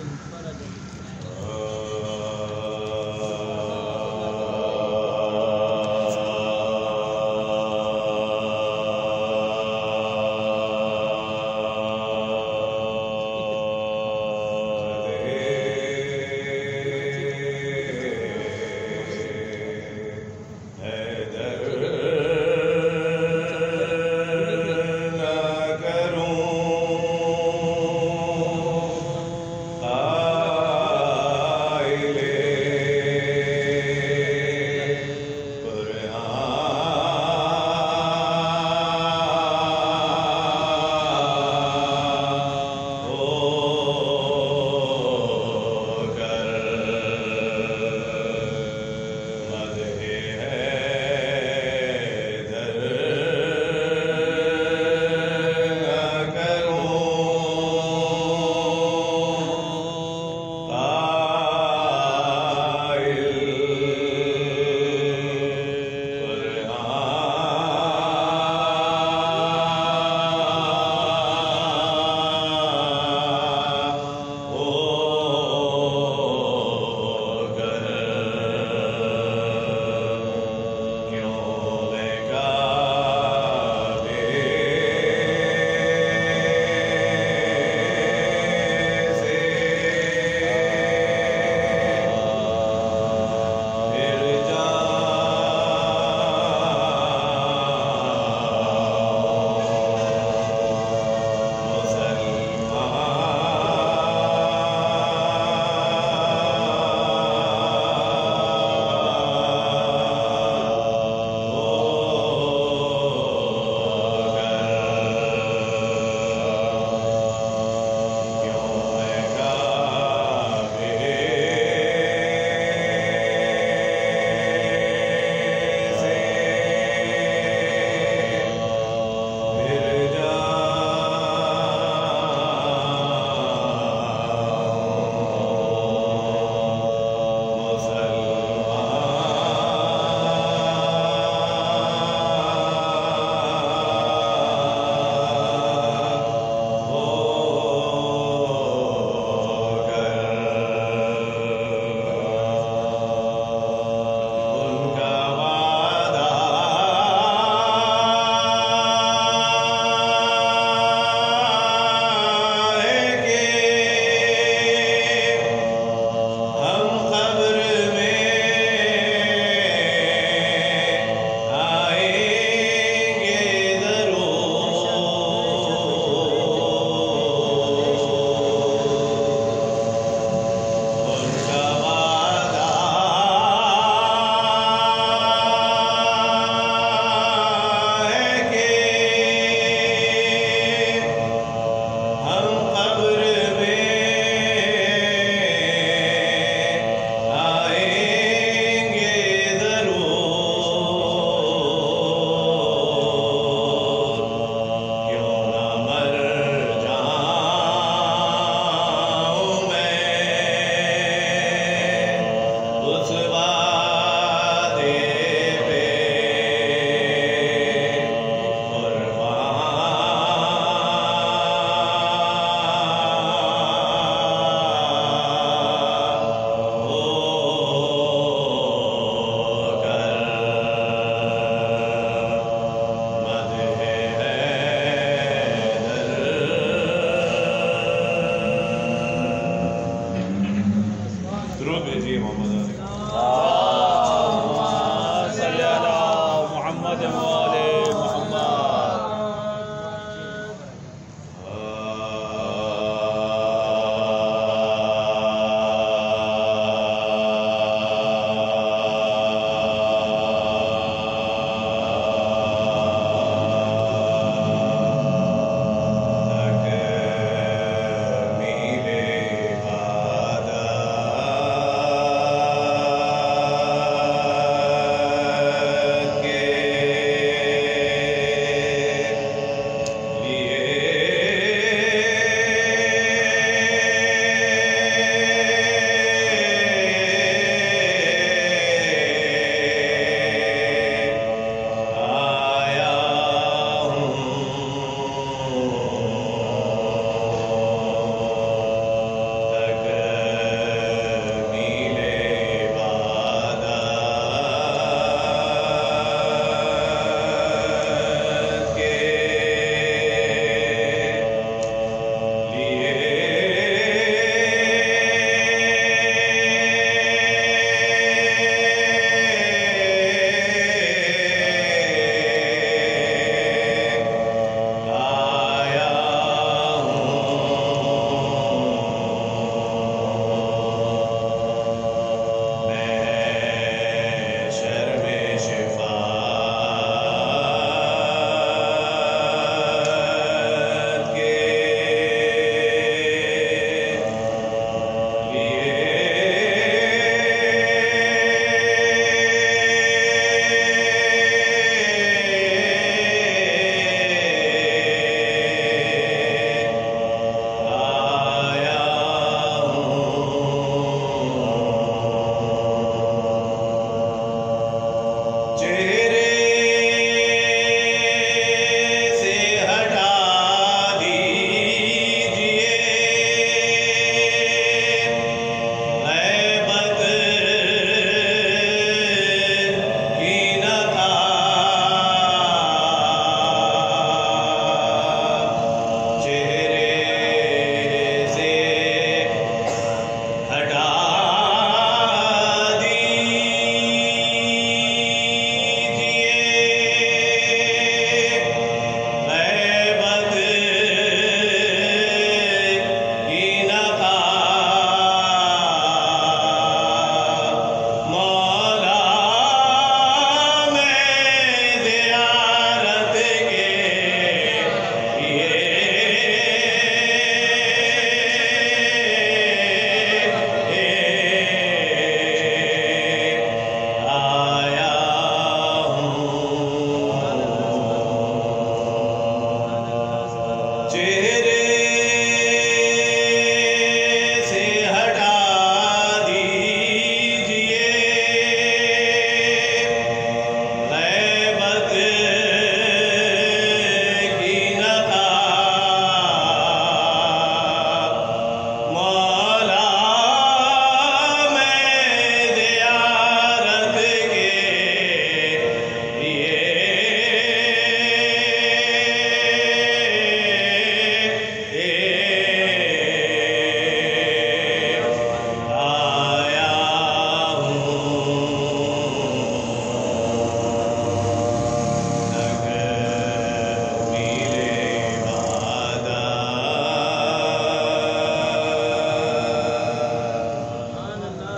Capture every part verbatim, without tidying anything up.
Ah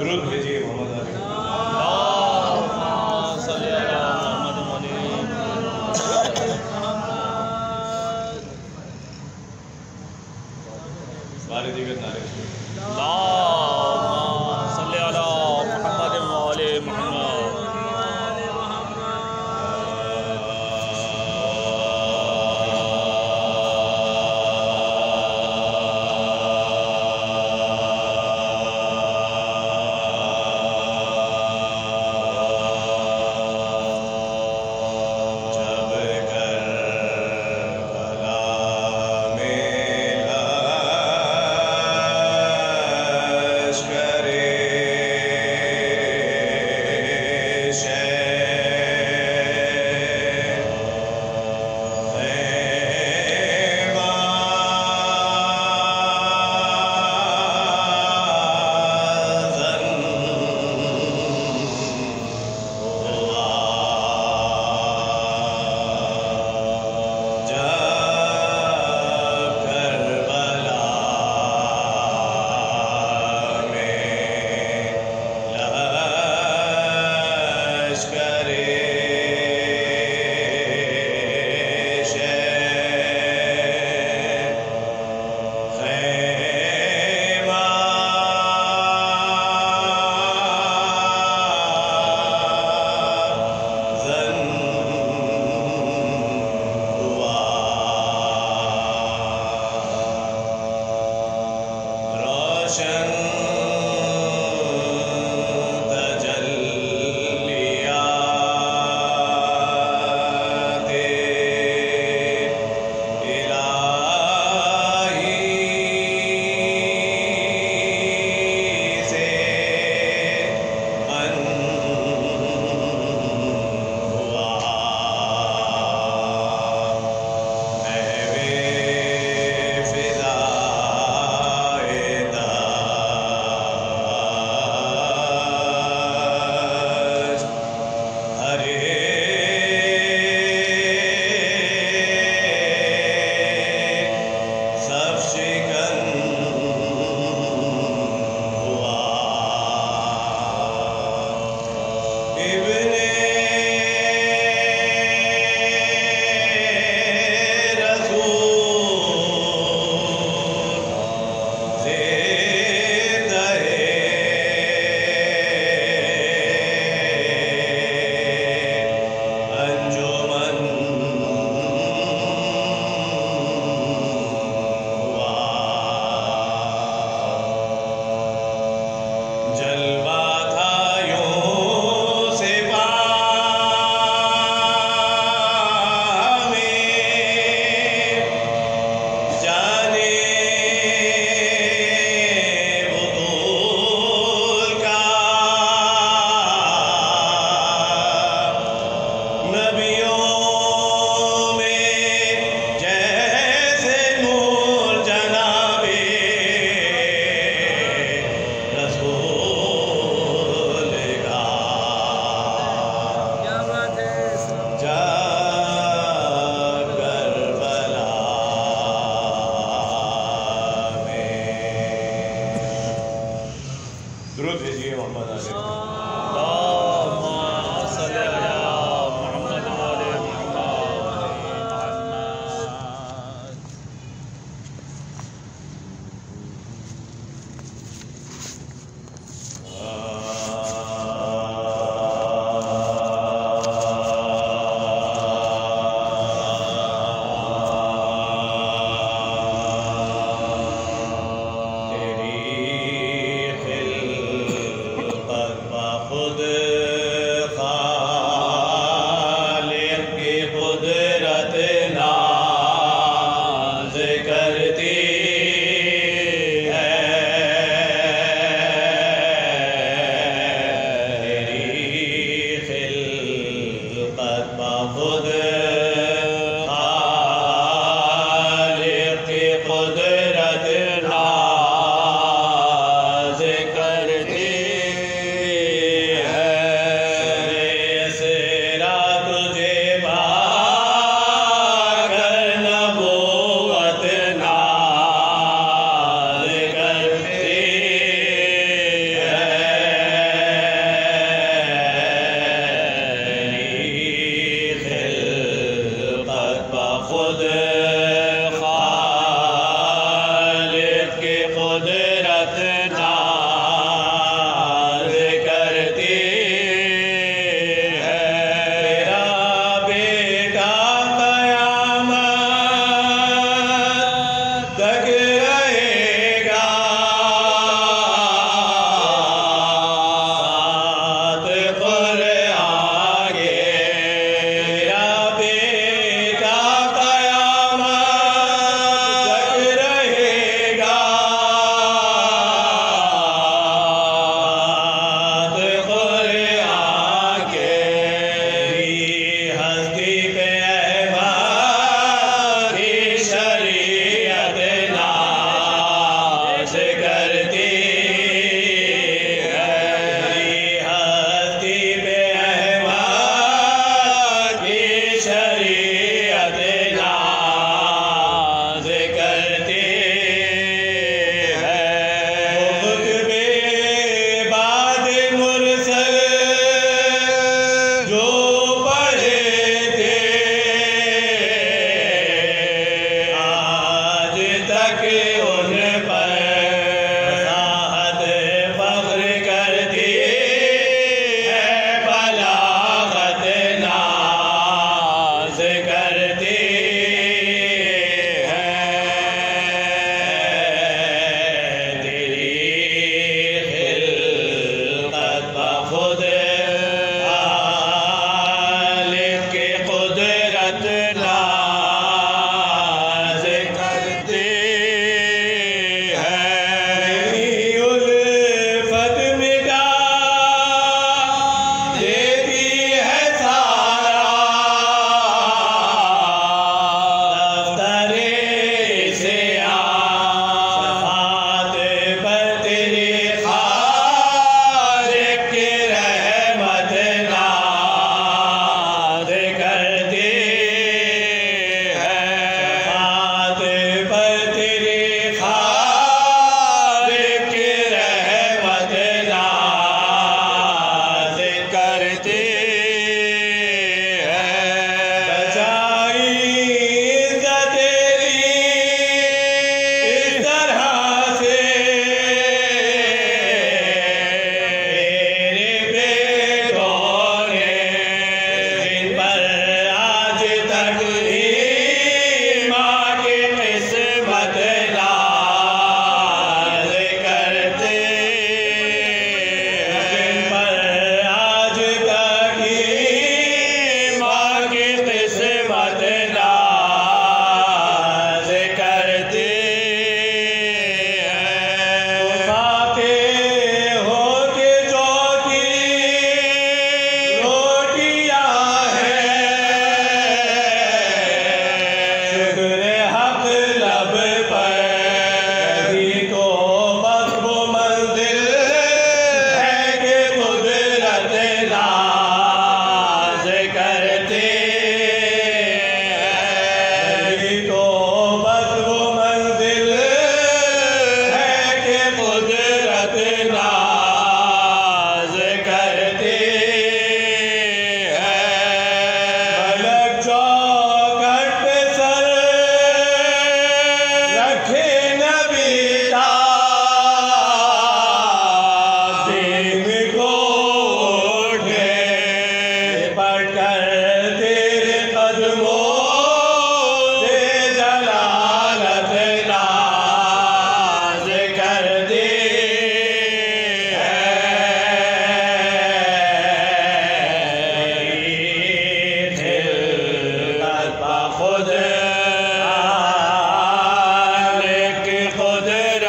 दुरूद भेजिए मोहम्मद अली। बारे दिगर नारे दुरूद भेजिए मोहम्मद अली। तेरी खिलफत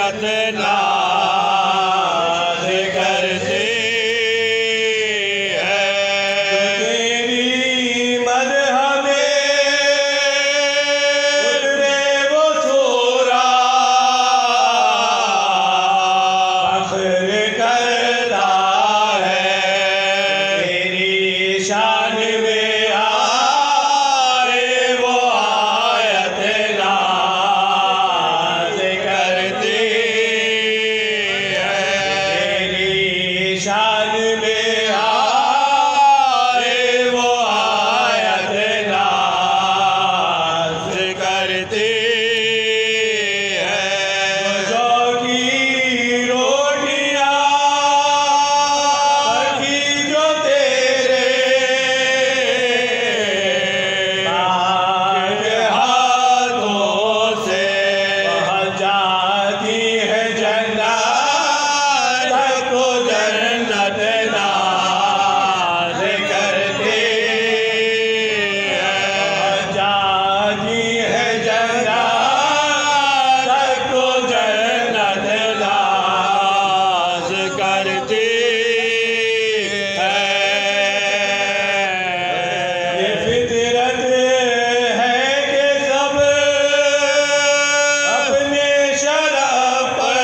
आयत नाज करती है। तेरी मदह में उतरे वो सूरा फख्र करता है। तेरी शान में आए वो आयत नाज करती है। तेरी शान में आए वो आयत नाज करती है। जो की रोटियां पकी जो तेरे पाक हाथों से वह जाती है जन्नत को जन्नत नाज करती है। जाती है जन्नत को जन्नत नाज करती है। ये फितरत है कि सब अपने शरफ पर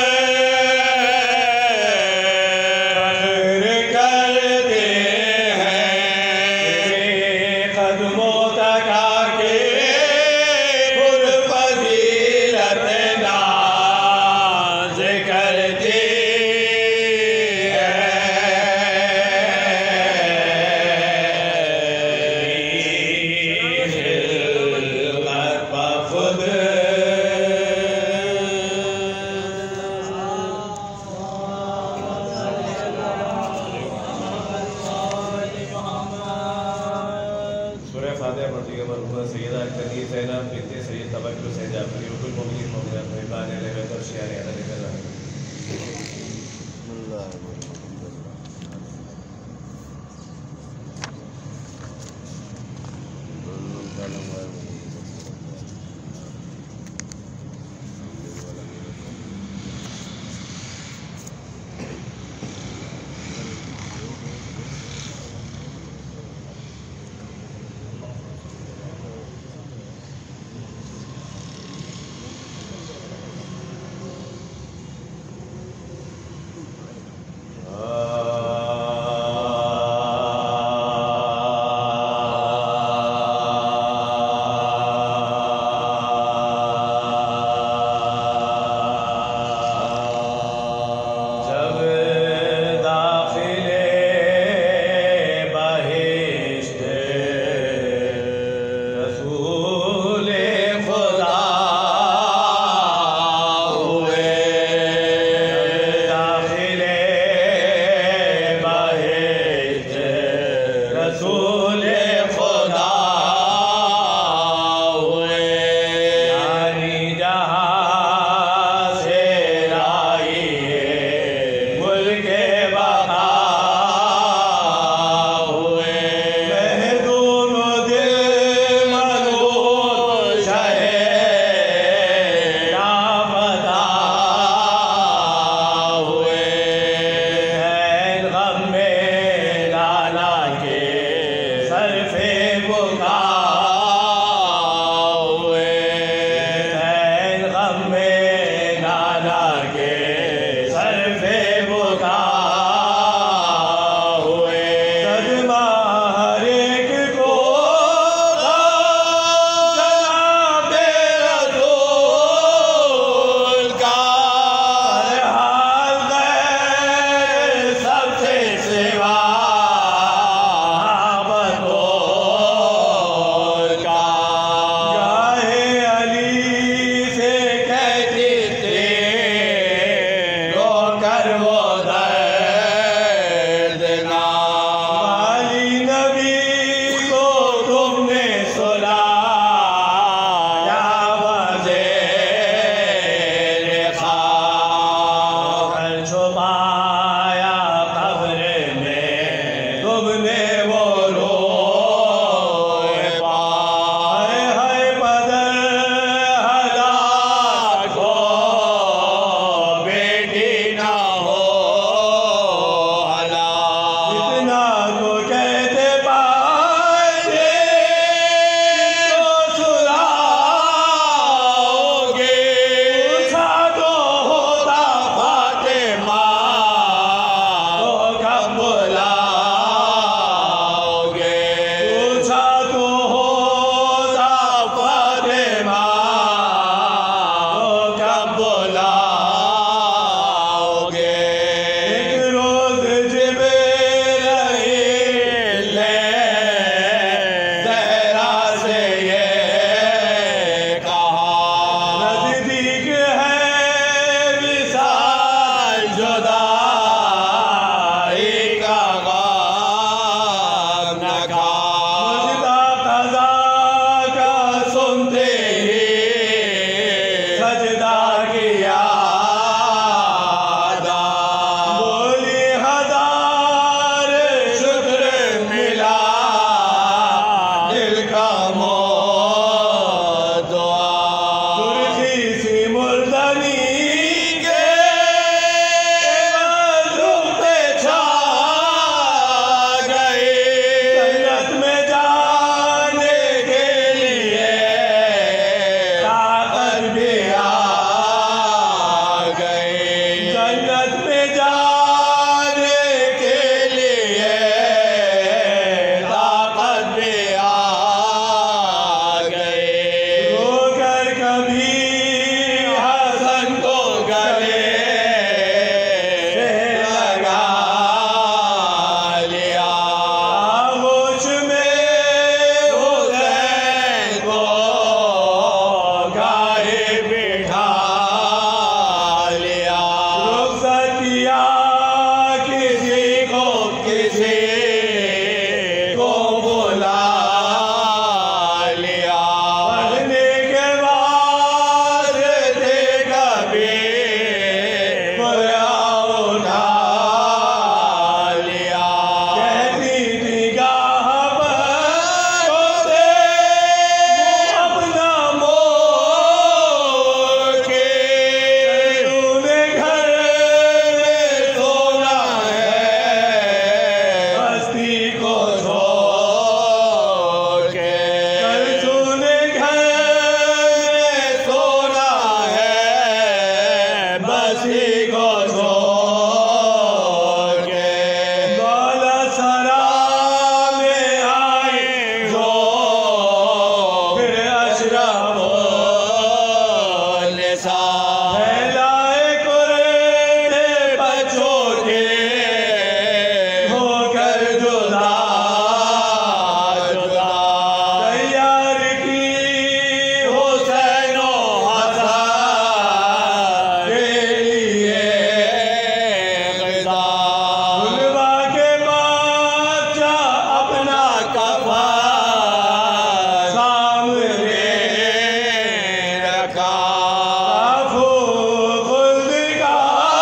फख्र करते हैं। तेरे कदमों तक आके खुद फजीलत नाज करती सूरह फातिहा पढ़ती है मरहूमा सैयदा कनी ज़ैनब बिन्ते सैयद तवक्कुल सैयद जाफरी रुकुल मोमिनीन मोमिनात मेहमान रहमत और शियार अदब करा। हस्ती को छोड़ के दौलत सरा में आए जो फिर अशरफो निसाब फैलाए कुर्ते बच्चों के होकर जुदा जुदा तैयार की हुसैन ओ हसन के लिए ग़िज़ा गुलवा के बादशाह अपना कफ़न सामने रखा काफ़ू खुल्द का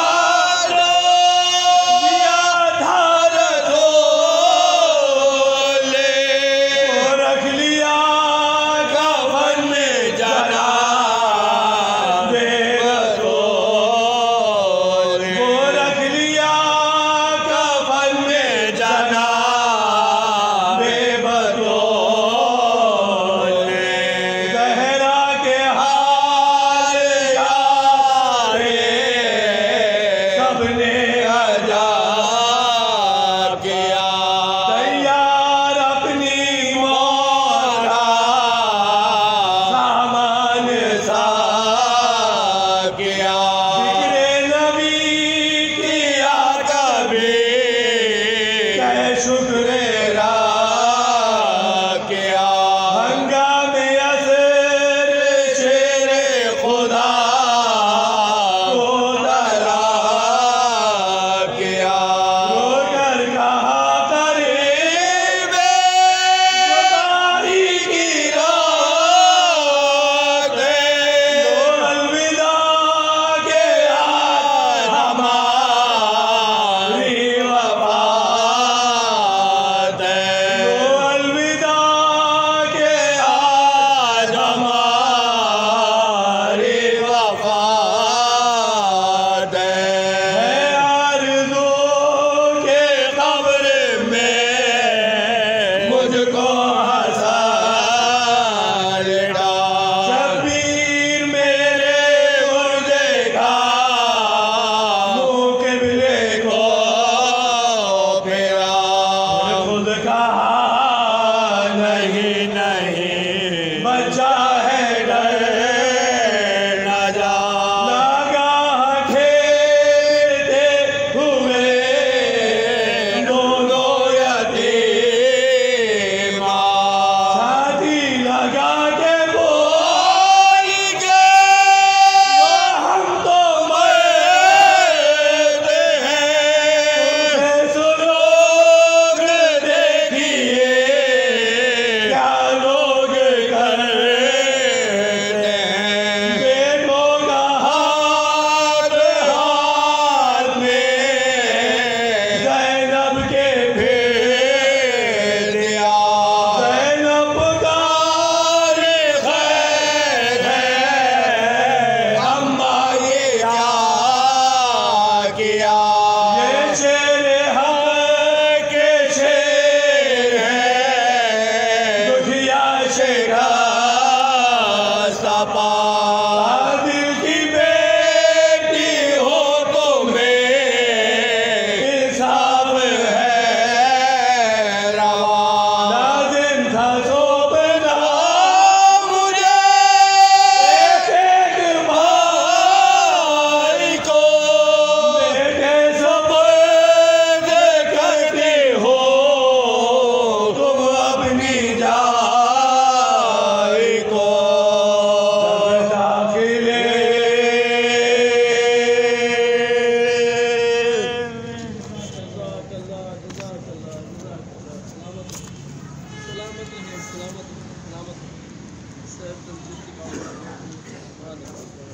दिया था रसूल ने वो रख लिया कफ़न में जनाब रसूल वो रख लिया कफ़न में जनाब रसूल ने ज़हरा के हाल यारे सबने अजाब किया तैयार अपनी मौत का सामान सा किया ज़िक्रे नबी किया कभी कै शुक्र रा किया हंगामे असर शेरे खुदा को दरा किया रोकर कहा करीब जुदाई की रात है लो अलविदा के आज हमारी वफ़ात है लो अलविदा के आज हमारी वफ़ात है आरज़ू के कब्र में मुझको हसन डाल शब्बीर मेरे मुर्दे का मुँह क़िबले को फेरा खुद कहा नहीं नहीं बचा है डर न जा नागाह खेलते हुए दोनों यतीम साथी लगा के बोल के हम तो मरते हैं सुलोग देखिए क्या लोग करते हैं बेटों का हाथ हाथ में ज़ैनब के भेज दिया ज़ैनब पुकारे खैर है अम्मा ये क्या किया ये शेर हक़ के शेर है दुखिया शिकस्त पा दिल की बेटी हो तुम्हें इंसाफ है रवा लाज़िम था सोबना मुझे एक एक भाई को बेटे सब्र करते हो तुम अपनी जाई को जब दाखिले सलामत सलामत सलामत